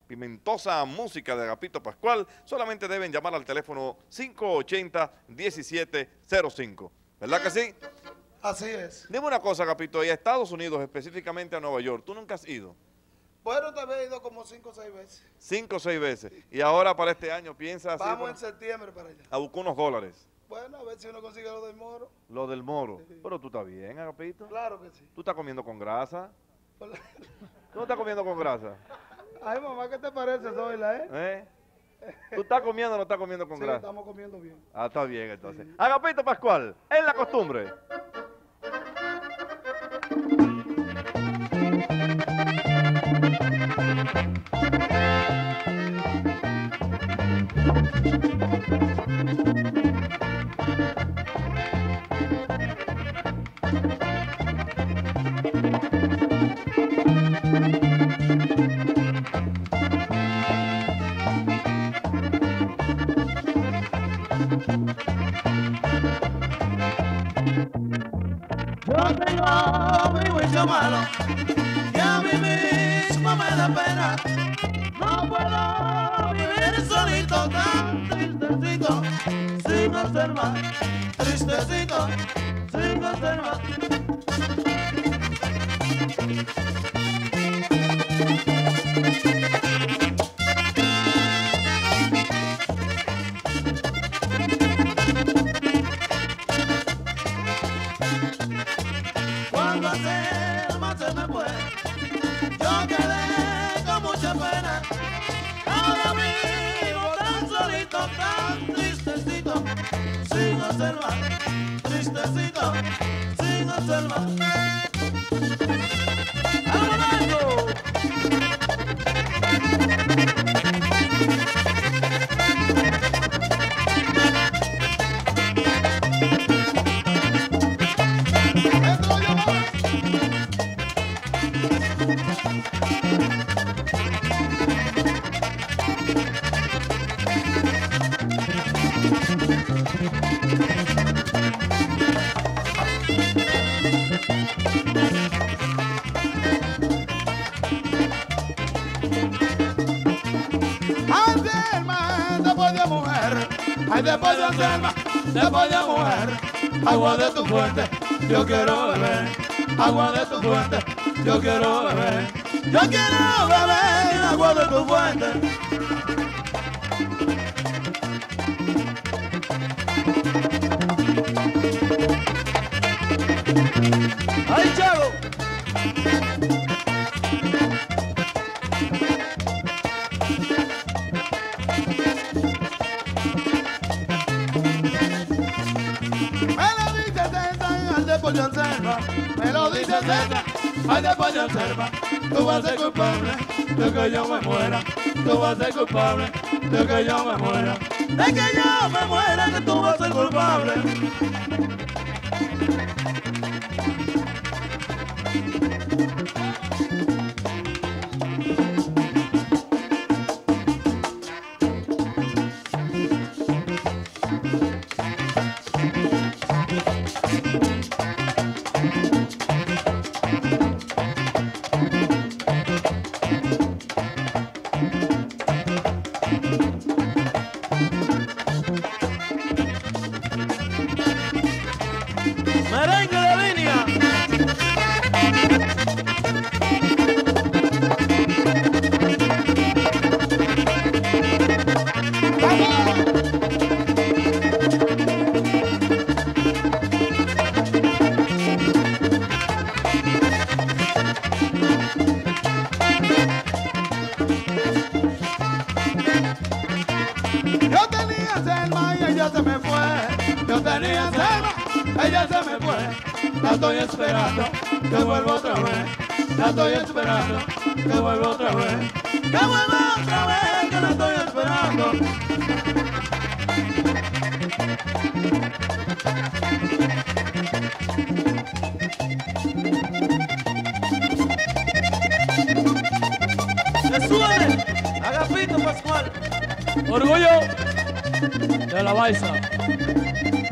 pimentosa música de Agapito Pascual, solamente deben llamar al teléfono 580-1705. ¿Verdad que sí? Así es. Dime una cosa, Agapito, y a Estados Unidos, específicamente a Nueva York, ¿tú nunca has ido? Bueno, te había ido como 5 o 6 veces. 5 o 6 veces. Y ahora para este año piensas Vamos en septiembre para allá. a buscar unos dólares. Bueno, a ver si uno consigue lo del moro. Lo del moro. Sí. Pero tú estás bien, Agapito. Claro que sí. ¿Tú estás comiendo con grasa? Por la- ¿Tú no estás comiendo con grasa? Ay, mamá, ¿qué te parece, Zoila, ¿Eh? ¿Tú estás comiendo o no estás comiendo con Sí, grasa? estamos comiendo bien. Ah, está bien entonces. Sí. Agapito Pascual, es la costumbre. Yo tengo mi juicio malo y a mí mismo me da pena. No puedo vivir solito tan tristecito, sin hacer más, tristecito, sin hacer más. Cuando Selma se me fue, yo quedé con mucha pena. Ahora vivo tan solito, tan tristecito, sin hacer más, tristecito, sin hacer más. ¡Vámonos! Selma, después de mujer, ay, después de Selma, después de mujer, agua de tu fuente, yo quiero beber, agua de tu fuente, yo quiero beber, yo quiero beber agua de tu fuente. ¡Ay, chavo! Me lo dice César, al de pollo en selva, me lo dice César, al de pollo en selva, tú vas a ser culpable de que yo me muera, tú vas a ser culpable de que yo me muera, de que yo me muera, que tú vas a ser culpable. ¡Merengue de línea! Yo tenía Selma y ella se me fue, yo tenía Selma, ella se me fue, la estoy esperando, que vuelva otra vez, la estoy esperando, que vuelva otra vez, que vuelva otra vez, que la estoy esperando. ¡Que suene! Agapito Pascual. Orgullo de la Baiza.